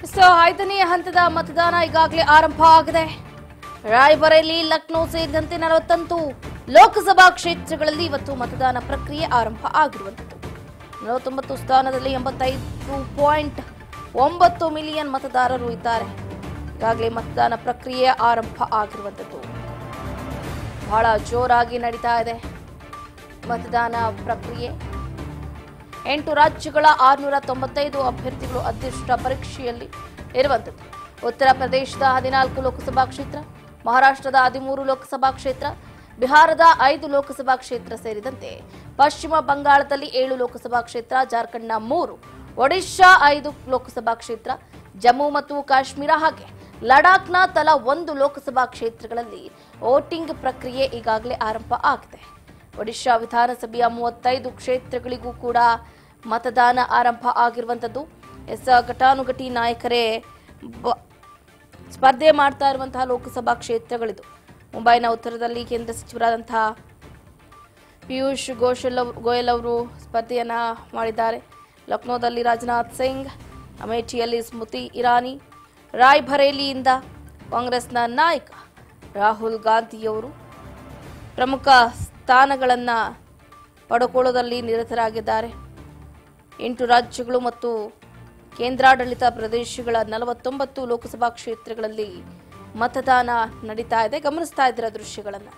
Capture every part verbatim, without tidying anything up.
So ಐದನೇ ಹಂತದ ಮತದಾನ ಈಗಾಗಲೇ ಆರಂಭ ಆಗಿದೆ. ರಾಯಬರೇಲಿ, ಲಕ್ನೋ ಸೇರಿದಂತೆ ನಲವತ್ತೊಂದು ಲೋಕಸಭಾ ಕ್ಷೇತ್ರಗಳಲ್ಲಿ ಇವತ್ತು ಮತದಾನ ಪ್ರಕ್ರಿಯೆ ಆರಂಭ ಆಗಿರುವಂಥದ್ದು. ನಲವತ್ತೊಂಬತ್ತು ಸ್ಥಾನದಲ್ಲಿ ಎಂಬತ್ತೈದು ಪಾಯಿಂಟ್ ಒಂಬತ್ತು ಮಿಲಿಯನ್ ಮತದಾರರು ಇದ್ದಾರೆ. ಈಗಾಗಲೇ ಮತದಾನ ಪ್ರಕ್ರಿಯೆ ಆರಂಭ ಆಗಿರುವಂಥದ್ದು. ಬಹಳ ಜೋರಾಗಿ ನಡೀತಾ ಇದೆ ಮತದಾನ ಪ್ರಕ್ರಿಯೆ. ಎಂಟು ರಾಜ್ಯಗಳ ಆರುನೂರ ತೊಂಬತ್ತೈದು ಅಭ್ಯರ್ಥಿಗಳು ಅದೃಷ್ಟ ಪರೀಕ್ಷೆಯಲ್ಲಿ ಇರುವಂಥದ್ದು. ಉತ್ತರ ಪ್ರದೇಶದ ಹದಿನಾಲ್ಕು ಲೋಕಸಭಾ ಕ್ಷೇತ್ರ, ಮಹಾರಾಷ್ಟ್ರದ ಹದಿಮೂರು ಲೋಕಸಭಾ ಕ್ಷೇತ್ರ, ಬಿಹಾರದ ಐದು ಲೋಕಸಭಾ ಕ್ಷೇತ್ರ ಸೇರಿದಂತೆ ಪಶ್ಚಿಮ ಬಂಗಾಳದಲ್ಲಿ ಏಳು ಲೋಕಸಭಾ ಕ್ಷೇತ್ರ, ಜಾರ್ಖಂಡ್ನ ಮೂರು, ಒಡಿಶಾ ಐದು ಲೋಕಸಭಾ ಕ್ಷೇತ್ರ, ಜಮ್ಮು ಮತ್ತು ಕಾಶ್ಮೀರ ಹಾಗೆ ಲಡಾಖ್ನ ತಲಾ ಒಂದು ಲೋಕಸಭಾ ಕ್ಷೇತ್ರಗಳಲ್ಲಿ ವೋಟಿಂಗ್ ಪ್ರಕ್ರಿಯೆ ಈಗಾಗಲೇ ಆರಂಭ ಆಗಿದೆ. ಒಡಿಶಾ ವಿಧಾನಸಭೆಯ ಮೂವತ್ತೈದು ಕ್ಷೇತ್ರಗಳಿಗೂ ಕೂಡ ಮತದಾನ ಆರಂಭ ಆಗಿರುವಂಥದ್ದು. ಎಸ್ ಘಟಾನುಘಟಿ ನಾಯಕರೇ ಸ್ಪರ್ಧೆ ಮಾಡ್ತಾ ಇರುವಂತಹ ಲೋಕಸಭಾ ಕ್ಷೇತ್ರಗಳಿದು. ಮುಂಬೈನ ಉತ್ತರದಲ್ಲಿ ಕೇಂದ್ರ ಸಚಿವರಾದಂತಹ ಪಿಯೂಷ್ ಗೋಶಲ್ ಗೋಯಲ್ ಅವರು ಸ್ಪರ್ಧೆಯನ್ನ ಮಾಡಿದ್ದಾರೆ. ಲಕ್ನೋದಲ್ಲಿ ರಾಜನಾಥ್ ಸಿಂಗ್, ಅಮೇಠಿಯಲ್ಲಿ ಸ್ಮೃತಿ ಇರಾನಿ, ರಾಯ್ಬರೇಲಿಯಿಂದ ಕಾಂಗ್ರೆಸ್ನ ನಾಯಕ ರಾಹುಲ್ ಗಾಂಧಿಯವರು ಪ್ರಮುಖ ಸ್ಥಾನಗಳನ್ನು ಪಡೆದುಕೊಳ್ಳುವುದರಲ್ಲಿ ನಿರತರಾಗಿದ್ದಾರೆ. ಎಂಟು ರಾಜ್ಯಗಳು ಮತ್ತು ಕೇಂದ್ರಾಡಳಿತ ಪ್ರದೇಶಗಳ ನಲವತ್ತೊಂಬತ್ತು ಲೋಕಸಭಾ ಕ್ಷೇತ್ರಗಳಲ್ಲಿ ಮತದಾನ ನಡೀತಾ ಇದೆ. ಗಮನಿಸ್ತಾ ಇದ್ದೀರಾ ದೃಶ್ಯಗಳನ್ನು.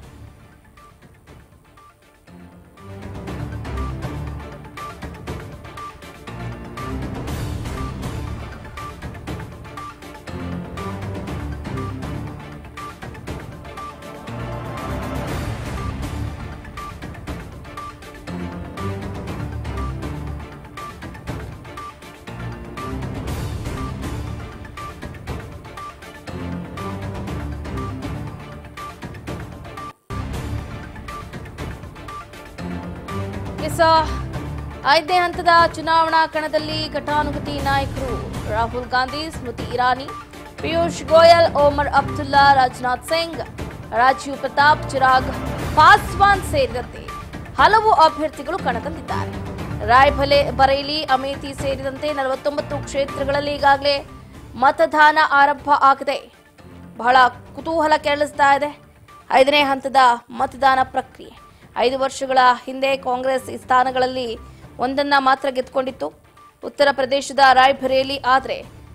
ಐದನೇ ಹಂತದ ಚುನಾವಣಾ ಕಣದಲ್ಲಿ ಘಟಾನುಘಟಿ ನಾಯಕರು ರಾಹುಲ್ ಗಾಂಧಿ, ಸ್ಮೃತಿ ಇರಾನಿ, ಪಿಯೂಷ್ ಗೋಯಲ್, ಒಮರ್ ಅಬ್ದುಲ್ಲಾ, ರಾಜನಾಥ್ ಸಿಂಗ್, ರಾಜೀವ್ ಪ್ರತಾಪ್, ಚಿರಾಗ್ ಪಾಸ್ವಾನ್ ಸೇರಿದಂತೆ ಹಲವು ಅಭ್ಯರ್ಥಿಗಳು ಕಣದಲ್ಲಿದ್ದಾರೆ. ರಾಯ್ಬಲೆ ಬರೇಲಿ, ಅಮೇಥಿ ಸೇರಿದಂತೆ ನಲವತ್ತೊಂಬತ್ತು ಕ್ಷೇತ್ರಗಳಲ್ಲಿ ಈಗಾಗಲೇ ಮತದಾನ ಆರಂಭ ಆಗಿದೆ. ಬಹಳ ಕುತೂಹಲ ಕೆರಳಿಸ್ತಾ ಇದೆ ಐದನೇ ಹಂತದ ಮತದಾನ ಪ್ರಕ್ರಿಯೆ. ಐದು ವರ್ಷಗಳ ಹಿಂದೆ ಕಾಂಗ್ರೆಸ್ ಈ ಸ್ಥಾನಗಳಲ್ಲಿ ಒಂದನ್ನ ಮಾತ್ರ ಗೆದ್ದುಕೊಂಡಿತ್ತು. ಉತ್ತರ ಪ್ರದೇಶದ ರಾಯ್ಬರೇಲಿ ಆದರೆ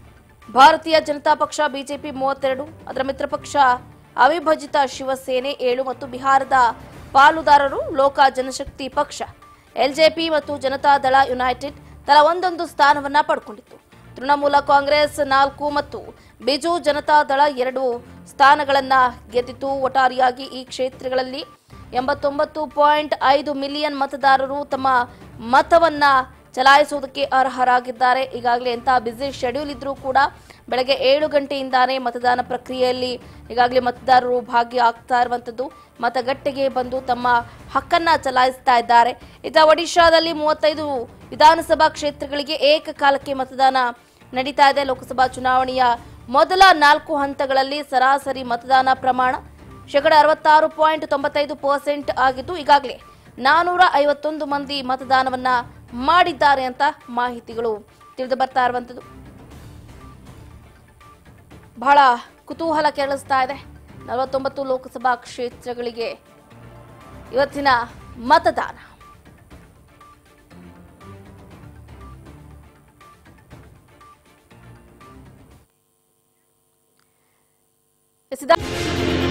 ಭಾರತೀಯ ಜನತಾ ಪಕ್ಷ ಬಿಜೆಪಿ ಮೂವತ್ತೆರಡು, ಅದರ ಮಿತ್ರ ಪಕ್ಷ ಅವಿಭಜಿತ ಶಿವಸೇನೆ ಏಳು ಮತ್ತು ಬಿಹಾರದ ಪಾಲುದಾರರು ಲೋಕ ಜನಶಕ್ತಿ ಪಕ್ಷ ಎಲ್ಜೆಪಿ ಮತ್ತು ಜನತಾದಳ ಯುನೈಟೆಡ್ ತಲಾ ಒಂದೊಂದು ಸ್ಥಾನವನ್ನ ಪಡ್ಕೊಂಡಿತ್ತು. ತೃಣಮೂಲ ಕಾಂಗ್ರೆಸ್ ನಾಲ್ಕು ಮತ್ತು ಬಿಜು ಜನತಾದಳ ಎರಡು ಸ್ಥಾನಗಳನ್ನ ಗೆದ್ದಿತು. ಒಟ್ಟಾರೆಯಾಗಿ ಈ ಕ್ಷೇತ್ರಗಳಲ್ಲಿ ಎಂಬತ್ತೊಂಬತ್ತು ಪಾಯಿಂಟ್ ಐದು ಮಿಲಿಯನ್ ಮತದಾರರು ತಮ್ಮ ಮತವನ್ನ ಚಲಾಯಿಸುವುದಕ್ಕೆ ಅರ್ಹರಾಗಿದ್ದಾರೆ. ಈಗಾಗಲೇ ಎಂತಹ ಬ್ಯುಸಿ ಶೆಡ್ಯೂಲ್ ಇದ್ರೂ ಕೂಡ ಬೆಳಗ್ಗೆ ಏಳು ಗಂಟೆಯಿಂದಾನೇ ಮತದಾನ ಪ್ರಕ್ರಿಯೆಯಲ್ಲಿ ಈಗಾಗಲೇ ಮತದಾರರು ಭಾಗಿಯಾಗ್ತಾ ಇರುವಂತದ್ದು. ಮತಗಟ್ಟೆಗೆ ಬಂದು ತಮ್ಮ ಹಕ್ಕನ್ನ ಚಲಾಯಿಸ್ತಾ ಇದ್ದಾರೆ. ಇತ್ತ ಒಡಿಶಾದಲ್ಲಿ ಮೂವತ್ತೈದು ವಿಧಾನಸಭಾ ಕ್ಷೇತ್ರಗಳಿಗೆ ಏಕಕಾಲಕ್ಕೆ ಮತದಾನ ನಡೀತಾ ಇದೆ. ಲೋಕಸಭಾ ಚುನಾವಣೆಯ ಮೊದಲ ನಾಲ್ಕು ಹಂತಗಳಲ್ಲಿ ಸರಾಸರಿ ಮತದಾನ ಪ್ರಮಾಣ ಶೇಕಡ ಅರವತ್ತಾರು ಪಾಯಿಂಟ್ ತೊಂಬತ್ತೈದು ಪರ್ಸೆಂಟ್ ಆಗಿದ್ದು ಈಗಾಗಲೇ ನಾನೂರ ಐವತ್ತೊಂದು ಮಂದಿ ಮತದಾನವನ್ನ ಮಾಡಿದ್ದಾರೆ ಅಂತ ಮಾಹಿತಿಗಳು ತಿಳಿದು ಬರ್ತಾ ಇರುವಂತದ್ದು. ಬಹಳ ಕುತೂಹಲ ಕೆರಳಿಸ್ತಾ ಇದೆ ನಲವತ್ತೊಂಬತ್ತು ಲೋಕಸಭಾ ಕ್ಷೇತ್ರಗಳಿಗೆ ಇವತ್ತಿನ ಮತದಾನ. ಇಸಿದ